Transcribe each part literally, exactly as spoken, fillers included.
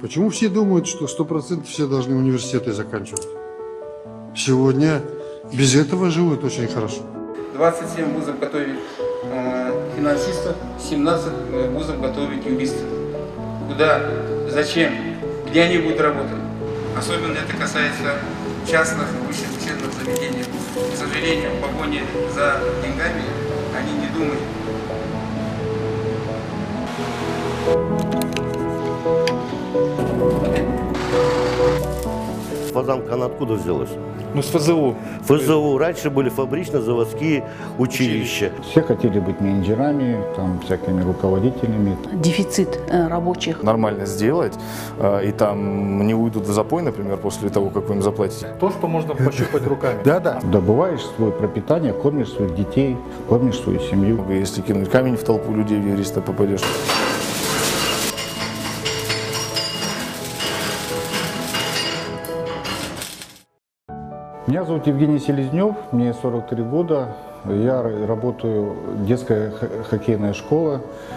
Почему все думают, что сто процентов все должны университеты заканчивать? Сегодня без этого живут очень хорошо. двадцать семь вузов готовит э, финансистов, семнадцать вузов готовит юристов. Куда, зачем, где они будут работать? Особенно это касается частных высших учебных заведений. К сожалению, в погоне за деньгами они не думают. Фазанка, она откуда взялась? Ну, с ФЗУ. ФЗУ. Раньше были фабрично-заводские училища. Все хотели быть менеджерами, там, всякими руководителями. Дефицит э, рабочих. Нормально сделать, э, и там не уйдут в запой, например, после того, как вы им заплатите. То, что можно пощупать руками. Да-да. Добываешь свое пропитание, кормишь своих детей, кормишь свою семью. Если кинуть камень в толпу людей, в юриста попадешь. Меня зовут Евгений Селезнев, мне сорок три года, я работаю в детской хоккейной школе.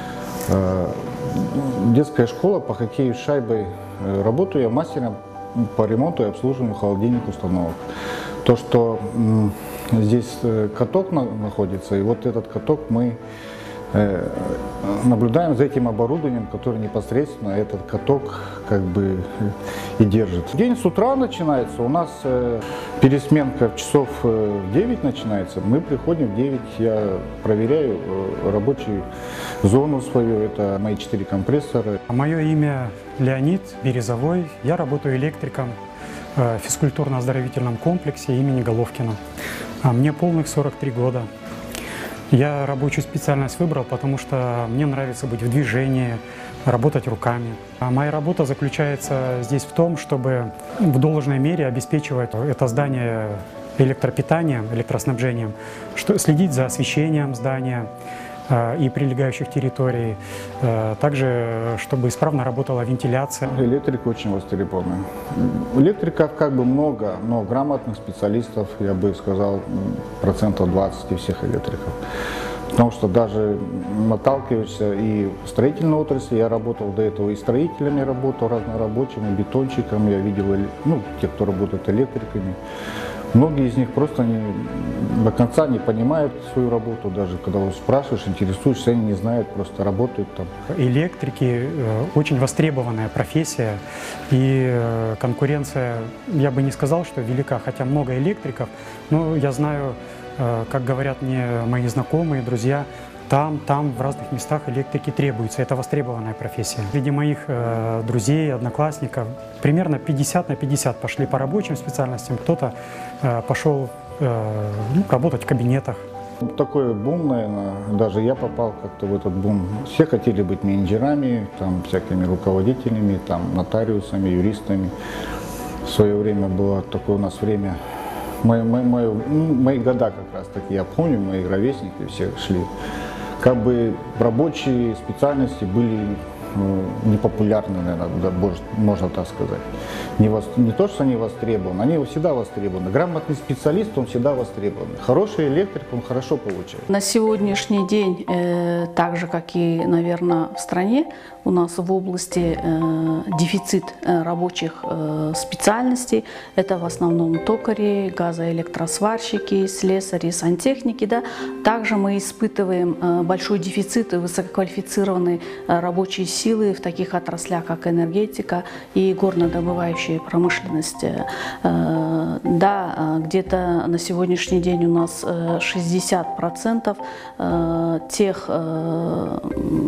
Детская школа по хоккею с шайбой. Работаю я мастером по ремонту и обслуживанию холодильных установок. То, что здесь каток находится, и вот этот каток мы наблюдаем за этим оборудованием, которое непосредственно этот каток как бы и держит. День с утра начинается, у нас пересменка часов в девять начинается, мы приходим в девять, я проверяю рабочую зону свою, это мои четыре компрессора. Мое имя Леонид Березовой, я работаю электриком в физкультурно-оздоровительном комплексе имени Головкина. Мне полных сорок три года. Я рабочую специальность выбрал, потому что мне нравится быть в движении, работать руками. А моя работа заключается здесь в том, чтобы в должной мере обеспечивать это здание электропитанием, электроснабжением, что, следить за освещением здания э, и прилегающих территорий, э, также чтобы исправно работала вентиляция. Электрика очень востребована. Электриков как бы много, но грамотных специалистов, я бы сказал, процентов двадцать из всех электриков. Потому что даже наталкиваешься и в строительной отрасли, я работал до этого и строителями, работал разнорабочими, бетонщиками, я видел, ну, те, кто работает электриками. Многие из них просто не, до конца не понимают свою работу, даже когда вы спрашиваешь, интересуешься, они не знают, просто работают там. Электрики э, очень востребованная профессия, и э, конкуренция, я бы не сказал, что велика, хотя много электриков, но я знаю, э, как говорят мне мои знакомые, друзья, там, там, в разных местах электрики требуются. Это востребованная профессия. Среди моих э, друзей, одноклассников примерно пятьдесят на пятьдесят пошли по рабочим специальностям, кто-то э, пошел э, ну, работать в кабинетах. Такой бум, наверное, даже я попал как-то в этот бум. Все хотели быть менеджерами, там, всякими руководителями, там, нотариусами, юристами. В свое время было такое у нас время. Мои, мои, мои, мои года как раз таки, я помню, мои ровесники все шли. Как бы рабочие специальности были ну, непопулярны, наверное, да, можно так сказать. Не, вос, не то, что они востребованы, они всегда востребованы. Грамотный специалист, он всегда востребован. Хороший электрик, он хорошо получает. На сегодняшний день, э, так же, как и, наверное, в стране, у нас в области э, дефицит э, рабочих э, специальностей. Это в основном токари, газоэлектросварщики, слесари, сантехники. Да? Также мы испытываем э, большой дефицит высококвалифицированной э, рабочей силы в таких отраслях, как энергетика и горнодобывающая промышленность. Э, да, где-то на сегодняшний день у нас э, шестьдесят процентов э, тех э,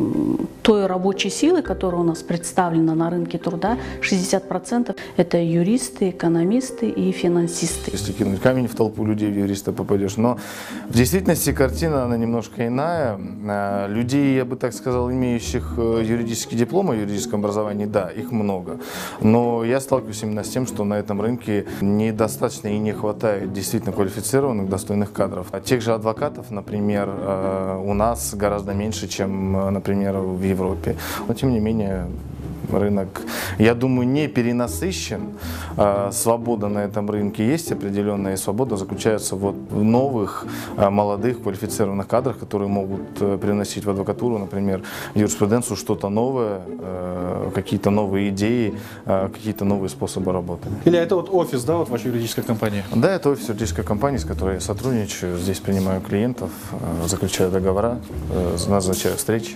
той рабочей силы, которая у нас представлена на рынке труда, шестьдесят процентов это юристы, экономисты и финансисты. Если кинуть камень в толпу людей, в юриста попадешь. Но в действительности картина, она немножко иная. Людей, я бы так сказал, имеющих юридический диплом о юридическом образовании, да, их много. Но я сталкиваюсь именно с тем, что на этом рынке недостаточно и не хватает действительно квалифицированных, достойных кадров. Тех же адвокатов, например, у нас гораздо меньше, чем, например, в Европе. Но, тем не менее, Рынок, я думаю, не перенасыщен. А, свобода на этом рынке есть определенная, и свобода заключается вот в новых, а, молодых, квалифицированных кадрах, которые могут а, приносить в адвокатуру, например, в юриспруденцию что-то новое, а, какие-то новые идеи, а, какие-то новые способы работы. Или это вот офис, да, вот вашей юридической компании? Да, это офис юридической компании, с которой я сотрудничаю. Здесь принимаю клиентов, а, заключаю договора, а, назначаю встречи.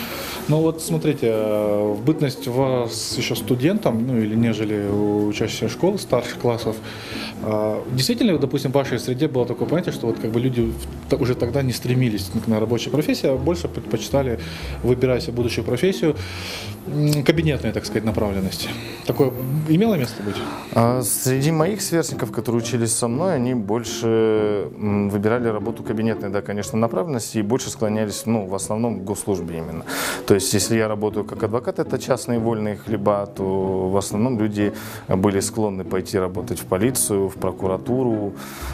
Ну вот смотрите, в бытность вас еще студентом, ну или нежели учащимся школы старших классов, действительно, допустим, в вашей среде было такое понятие, что вот как бы люди уже тогда не стремились на рабочую профессию, а больше предпочитали, выбирая себе будущую профессию, кабинетной, так сказать, направленности. Такое имело место быть? А среди моих сверстников, которые учились со мной, они больше выбирали работу кабинетной, да, конечно, направленности и больше склонялись, ну, в основном к госслужбе именно. То есть, если я работаю как адвокат, это частные вольные хлеба, то в основном люди были склонны пойти работать в полицию, в прокуратуру,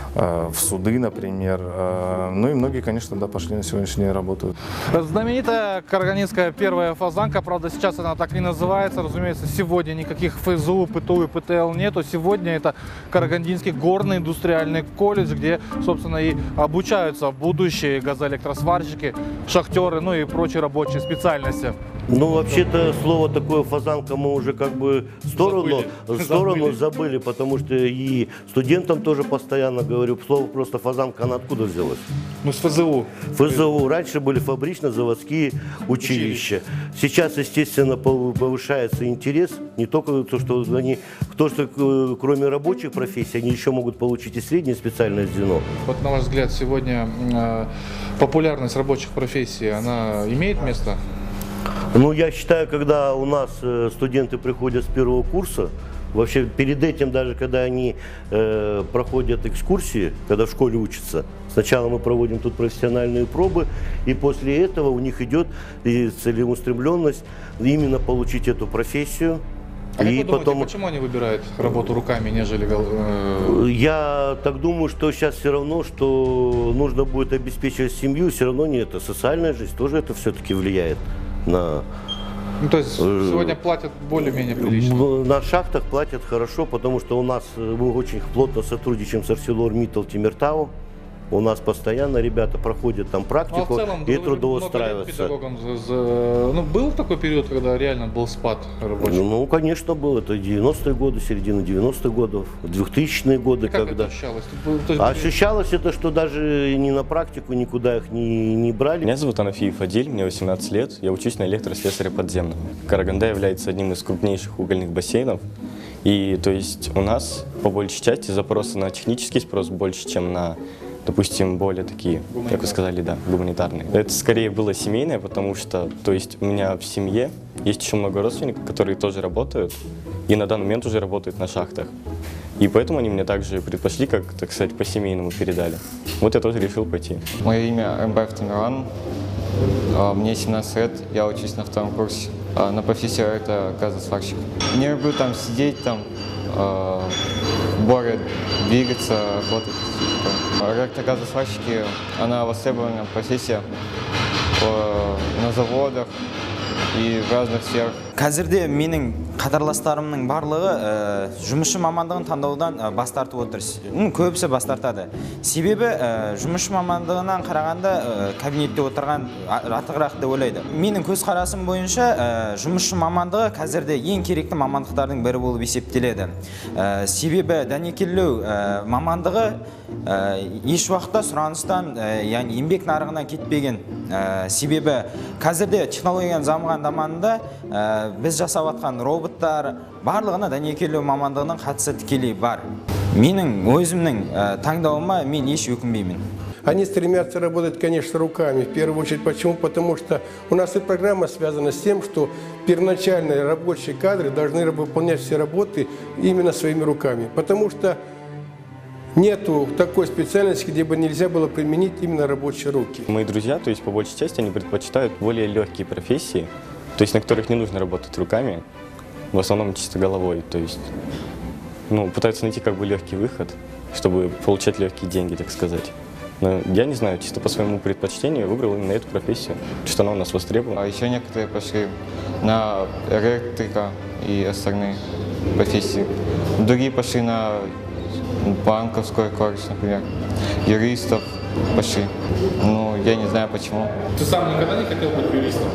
в суды, например. Ну и многие, конечно, да, пошли на сегодняшний день работают. Знаменитая карагандинская первая фазанка, правда, сейчас она так не называется, разумеется, сегодня никаких ФЗУ, ПТУ и ПТЛ нету. Сегодня это Карагандинский горный индустриальный колледж, где, собственно, и обучаются будущие газоэлектросварщики, шахтеры, ну и прочие рабочие специальности. Ну, вообще-то, слово такое «фазанка» мы уже как бы в сторону, забыли. в сторону забыли. забыли, потому что и студентам тоже постоянно говорю, слово просто «фазанка», она откуда взялась? Ну, с ФЗУ. ФЗУ. Раньше были фабрично-заводские училища. Сейчас, естественно, повышается интерес. Не только то, что они, то, что кроме рабочих профессий, они еще могут получить и среднее специальное звено. Вот на ваш взгляд, сегодня э, популярность рабочих профессий, она имеет место? Ну, я считаю, когда у нас э, студенты приходят с первого курса, вообще перед этим, даже когда они э, проходят экскурсии, когда в школе учатся, сначала мы проводим тут профессиональные пробы, и после этого у них идет и целеустремленность именно получить эту профессию. А и как вы потом... думаете, почему они выбирают работу руками, нежели... Э... Я так думаю, что сейчас все равно, что нужно будет обеспечивать семью, все равно не это. Социальная жизнь тоже это все-таки влияет на... Ну, то есть сегодня платят более-менее прилично? На шахтах платят хорошо, потому что у нас мы очень плотно сотрудничаем с ArcelorMittal Тимиртау. У нас постоянно ребята проходят там практику, ну, а в целом, и трудоустраиваются. Ну, был такой период, когда реально был спад рабочих? Ну, конечно, был. Это девяностые годы, середина девяностых годов, двухтысячные годы. И как когда... это ощущалось? Есть... Ощущалось это, что даже ни на практику никуда их не, не брали. Меня зовут Анафиев Адиль, мне восемнадцать лет. Я учусь на электрослесаря подземного. Караганда является одним из крупнейших угольных бассейнов. И то есть у нас по большей части запросы на технический спрос больше, чем на, допустим, более такие, как вы сказали, да, гуманитарные. Это скорее было семейное, потому что, то есть у меня в семье есть еще много родственников, которые тоже работают, и на данный момент уже работают на шахтах. И поэтому они мне также предпочли, как, так сказать, по-семейному передали. Вот я тоже решил пойти. Мое имя Эмбаев Тамиран, мне семнадцать лет, я учусь на втором курсе. На профессию это газосварщик. Не люблю там сидеть, там, в боре двигаться, работать. Электрогазосварщики, она востребованная профессия на заводах и в разных сферах. Қазірде менің қатарластарымның барлығы ә, жұмысшы мамандығын таңдаудан ә, бас тартып отыр. Ну, көбісі бас тартады. Себебі ә, жұмысшы мамандығынан қарағанда ә, кабинетте отырған артығырақ деп ойлайды. Менің көзқарасым бойынша ә, жұмысшы мамандығы қазірде ең керекті мамандықтардың бірі болып есептеледі. Ә, себебі дәнекерлеу ә, мамандығы ә, еш уақытта сұраныстан, ә, яғни еңбек нарығынан кетпеген. Ә, себебі қазірде технологияның дамыған заманында ә, біз жасап жатқан роботтар барлығына дәнекерлеу мамандығының қатысы тікелей бар. Менің өзімнің таңдауыма мен еш өкінбеймін. Они стремятся работать, конечно, руками. В первую очередь, почему? Потому что у нас и программа связана с тем, что первоначальные рабочие кадры должны выполнять все работы именно своими руками. Потому что нету такой специальности, где бы нельзя было применить именно рабочие руки. Мои друзья, то есть по большей части, они предпочитают более легкие профессии, то есть на которых не нужно работать руками, в основном чисто головой, то есть ну, пытаются найти как бы легкий выход, чтобы получать легкие деньги, так сказать. Но я не знаю, чисто по своему предпочтению выбрал именно эту профессию, что она у нас востребована. А еще некоторые пошли на электрика и остальные профессии. Другие пошли на банковскую корпус, например, юристов пошли. Ну, я не знаю почему. Ты сам никогда не хотел быть юристом?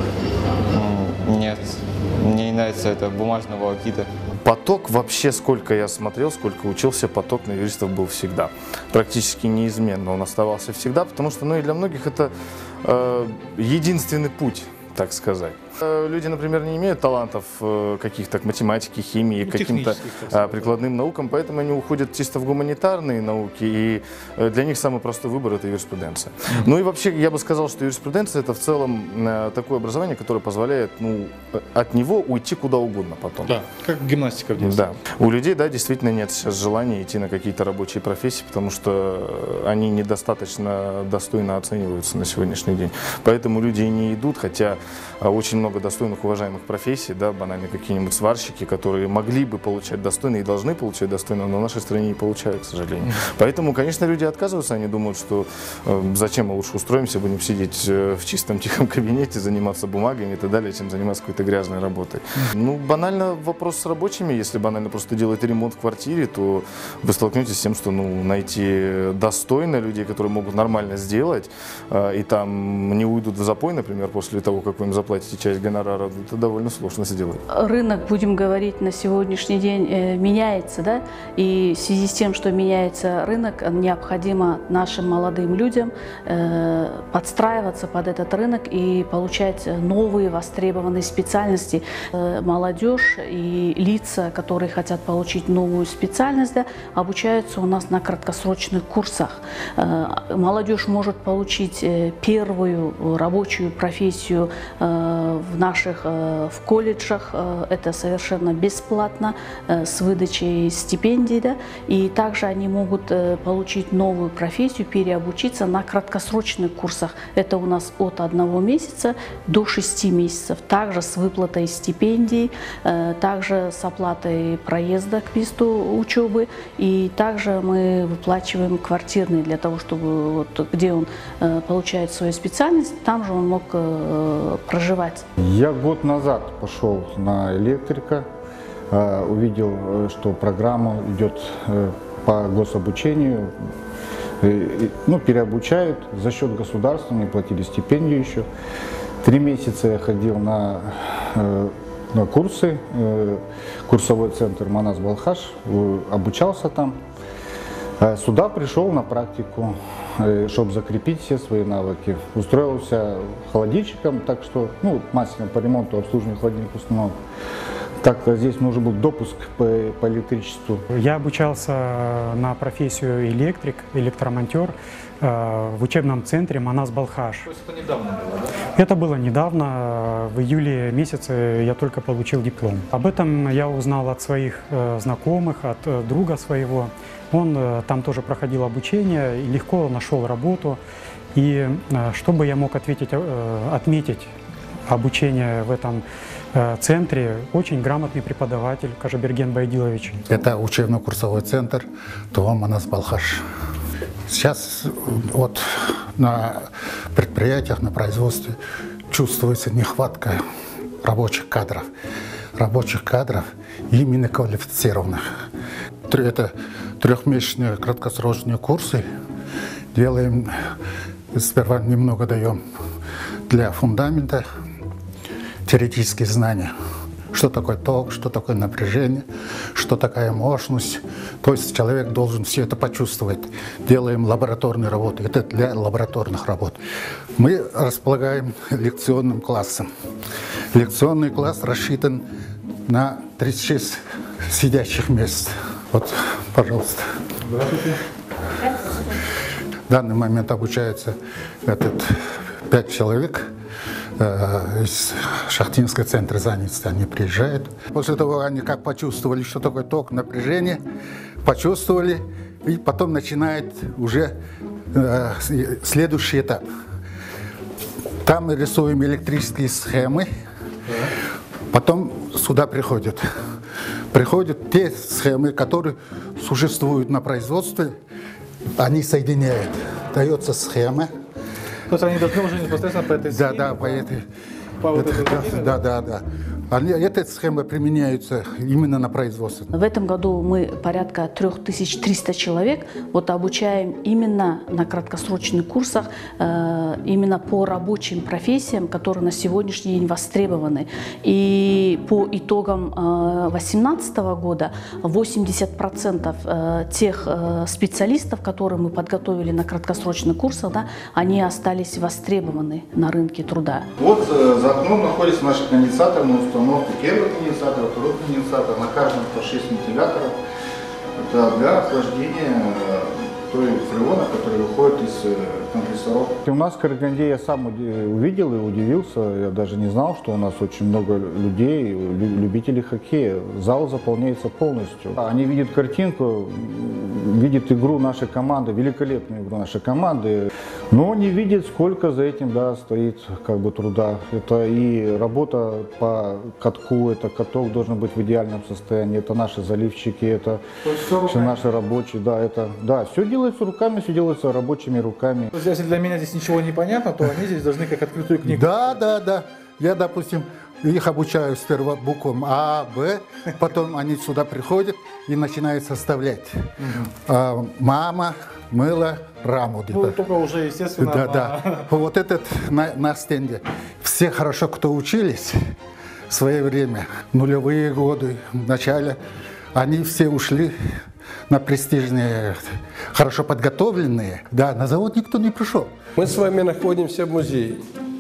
Нет, мне не нравится это бумажная волокита. Поток вообще, сколько я смотрел, сколько учился, поток на юристов был всегда. Практически неизменно он оставался всегда, потому что, ну и для многих это э, единственный путь, так сказать. Люди, например, не имеют талантов каких-то к математике, химии, ну, каким-то прикладным наукам, поэтому они уходят чисто в гуманитарные науки, и для них самый простой выбор – это юриспруденция. Mm-hmm. Ну и вообще, я бы сказал, что юриспруденция – это в целом такое образование, которое позволяет, ну, от него уйти куда угодно потом. Да, как гимнастика в детстве. Да. У людей, да, действительно нет сейчас желания идти на какие-то рабочие профессии, потому что они недостаточно достойно оцениваются на сегодняшний день. Поэтому люди и не идут, хотя очень много достойных, уважаемых профессий, да, банально какие-нибудь сварщики, которые могли бы получать достойно и должны получать достойно, но в нашей стране не получают, к сожалению. Mm-hmm. Поэтому, конечно, люди отказываются, они думают, что э, зачем мы лучше устроимся, будем сидеть э, в чистом тихом кабинете, заниматься бумагами и так далее, чем заниматься какой-то грязной работой. Mm-hmm. Ну, банально вопрос с рабочими, если банально просто делать ремонт в квартире, то вы столкнетесь с тем, что, ну, найти достойно людей, которые могут нормально сделать, э, и там не уйдут в запой, например, после того, как вы им заплатите часть гонорара, это довольно сложно сделать. Рынок, будем говорить, на сегодняшний день э, меняется, да, и в связи с тем, что меняется рынок, необходимо нашим молодым людям э, подстраиваться под этот рынок и получать новые востребованные специальности. Э, молодежь и лица, которые хотят получить новую специальность, да, обучаются у нас на краткосрочных курсах. Э, молодежь может получить э, первую рабочую профессию э, в наших в колледжах, это совершенно бесплатно, с выдачей стипендий, да, и также они могут получить новую профессию, переобучиться на краткосрочных курсах. Это у нас от одного месяца до шести месяцев, также с выплатой стипендий, также с оплатой проезда к месту учебы, и также мы выплачиваем квартирные для того, чтобы вот, где он получает свою специальность, там же он мог проживать. Я год назад пошел на электрика, увидел, что программа идет по гособучению, ну, переобучают за счет государства, мне платили стипендию еще. Три месяца я ходил на, на курсы, курсовой центр Манас-Балхаш, обучался там. Сюда пришел на практику, чтобы закрепить все свои навыки. Устроился холодильщиком, так что, ну, мастером по ремонту, обслуживанию холодильных установок. Так, здесь нужен был допуск по, по электричеству. Я обучался на профессию электрик, электромонтер в учебном центре Манас-Балхаш. То есть это недавно было, да? Это было недавно. В июле месяце я только получил диплом. Об этом я узнал от своих знакомых, от друга своего. Он там тоже проходил обучение и легко нашел работу. И что бы я мог ответить, отметить обучение в этом центре, очень грамотный преподаватель Кажеберген Байдилович. Это учебно-курсовой центр ТО Манас-Балхаш. Сейчас вот на предприятиях, на производстве чувствуется нехватка рабочих кадров. Рабочих кадров именно квалифицированных. Это трехмесячные краткосрочные курсы. Делаем, сперва немного даем для фундамента теоретические знания. Что такое ток, что такое напряжение, что такая мощность. То есть человек должен все это почувствовать. Делаем лабораторные работы. Это для лабораторных работ. Мы располагаем лекционным классом. Лекционный класс рассчитан на тридцать шесть сидящих мест. Вот, пожалуйста. Здравствуйте. В данный момент обучается этот, пять человек. Из Шахтинского центра занятости они приезжают. После того, они как почувствовали, что такое ток, напряжение, почувствовали, и потом начинает уже э, следующий этап. Там мы рисуем электрические схемы, потом сюда приходят. Приходят те схемы, которые существуют на производстве, они соединяют. дается схема. То есть они должны уже непосредственно по этой Да, схеме? да, по этой. По вот этой это, схеме, да, да, да. Они, эта схема применяется именно на производстве. В этом году мы порядка три тысячи триста человек вот обучаем именно на краткосрочных курсах, э, именно по рабочим профессиям, которые на сегодняшний день востребованы. И по итогам две тысячи восемнадцатого года восемьдесят процентов э, тех э, специалистов, которые мы подготовили на краткосрочных курсах, да, они остались востребованы на рынке труда. Вот э, за окном находится наш конденсатор на установке. Первый конденсатор, второй конденсатор, на каждом по шесть вентиляторов. Это для охлаждения той фреона, который выходит из компрессоров. У нас в Караганде я сам увидел и удивился. Я даже не знал, что у нас очень много людей, любителей хоккея. Зал заполняется полностью. Они видят картинку, видят игру нашей команды, великолепную игру нашей команды, но не видят, сколько за этим, да, стоит как бы труда. Это и работа по катку, это каток должен быть в идеальном состоянии, это наши заливчики, это все наши рабочие, да, это, да, все делается руками, все делается рабочими руками. То есть, если для меня здесь ничего не понятно, то они здесь должны как открытую книгу. Да, да, да. Я, допустим, их обучаю сперва буквам А, Б, потом они сюда приходят и начинают составлять. А, мама мыла раму. Ну, только уже, естественно, да, на... да. Вот этот на, на стенде. Все хорошо, кто учились в свое время, нулевые годы, в начале, они все ушли на престижные, хорошо подготовленные. Да, на завод никто не пришел. Мы с вами находимся в музее.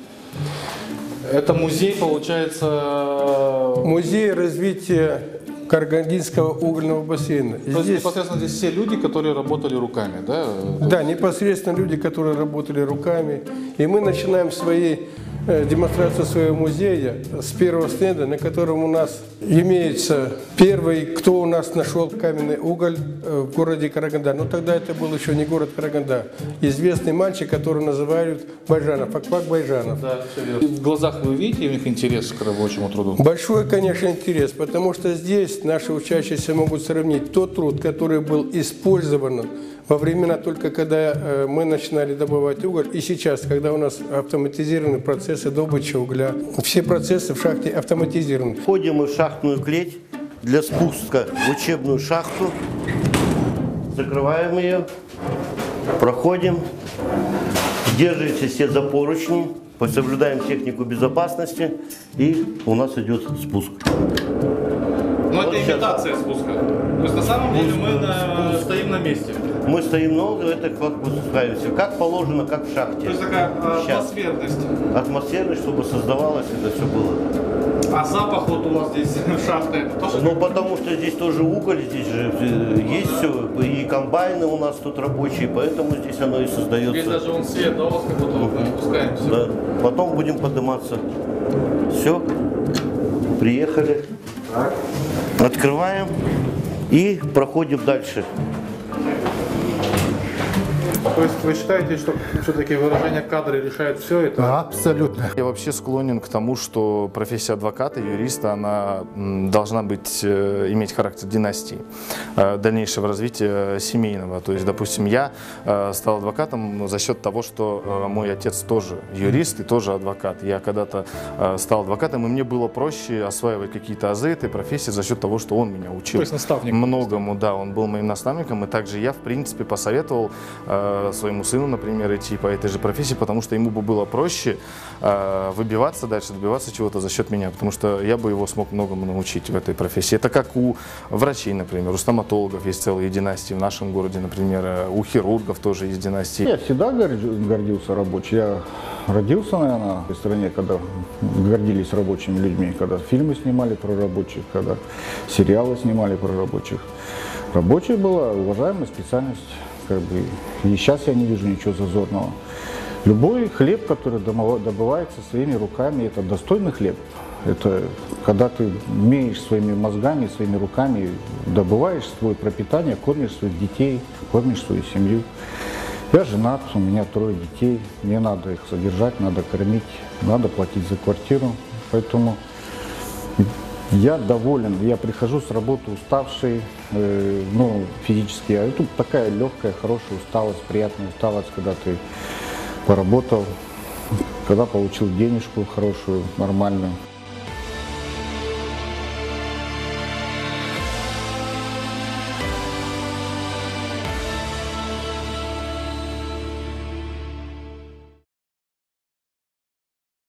Это музей, получается... Музей развития Карагандинского угольного бассейна. То есть здесь... непосредственно здесь все люди, которые работали руками, да? Да, непосредственно люди, которые работали руками. И мы начинаем свои э, демонстрацию своего музея с первого стенда, на котором у нас имеется первый, кто у нас нашел каменный уголь э, в городе Караганда. Но тогда это был еще не город Караганда. Известный мальчик, которого называют Байжанов, Акбак Байжанов. Да, все верно. И в глазах вы видите у них интерес к рабочему труду? Большой, конечно, интерес, потому что здесь наши учащиеся могут сравнить тот труд, который был использован во времена только когда э, мы начинали добывать уголь, и сейчас, когда у нас автоматизированы процессы добычи угля. Все процессы в шахте автоматизированы. Входим мы в шахтную клеть для спуска в учебную шахту. Закрываем ее, проходим, держите все за поручни, соблюдаем технику безопасности, и у нас идет спуск. Но это имитация спуска. То есть на самом деле мы на... стоим на месте. Мы стоим много, это как спускаемся, как положено, как в шахте. То есть такая атмосферность. Атмосферность, чтобы создавалось, это все было. А запах вот у вас здесь шахта, это тоже? Ну, потому что здесь тоже уголь, здесь же есть все, и комбайны у нас тут рабочие, поэтому здесь оно и создается. Здесь даже вон свет, да, у вас как будто мы спускаемся. Да. Потом будем подниматься. Все, приехали. Так. Открываем и проходим дальше. То есть вы считаете, что все-таки выражение кадры решает все это? Абсолютно. Я вообще склонен к тому, что профессия адвоката, юриста, она должна быть, иметь характер династии, дальнейшего развития семейного. То есть, допустим, я стал адвокатом за счет того, что мой отец тоже юрист и тоже адвокат. Я когда-то стал адвокатом, и мне было проще осваивать какие-то азы этой профессии за счет того, что он меня учил. То есть наставник. Многому, да, он был моим наставником, и также я, в принципе, посоветовал своему сыну, например, идти по этой же профессии, потому что ему бы было проще э, выбиваться дальше, добиваться чего-то за счет меня, потому что я бы его смог многому научить в этой профессии. Это как у врачей, например, у стоматологов есть целые династии, в нашем городе, например, у хирургов тоже есть династии. Я всегда гордился рабочим. Я родился, наверное, в стране, когда гордились рабочими людьми, когда фильмы снимали про рабочих, когда сериалы снимали про рабочих. Рабочая была уважаемая специальность. Как бы, и сейчас я не вижу ничего зазорного. Любой хлеб, который добывается своими руками, это достойный хлеб. Это когда ты умеешь своими мозгами, своими руками, добываешь свое пропитание, кормишь своих детей, кормишь свою семью. Я женат, у меня трое детей, мне надо их содержать, надо кормить, надо платить за квартиру. Поэтому Я доволен. Я прихожу с работы уставший, э, ну, физически. А тут такая легкая, хорошая усталость, приятная усталость, когда ты поработал, когда получил денежку хорошую, нормальную.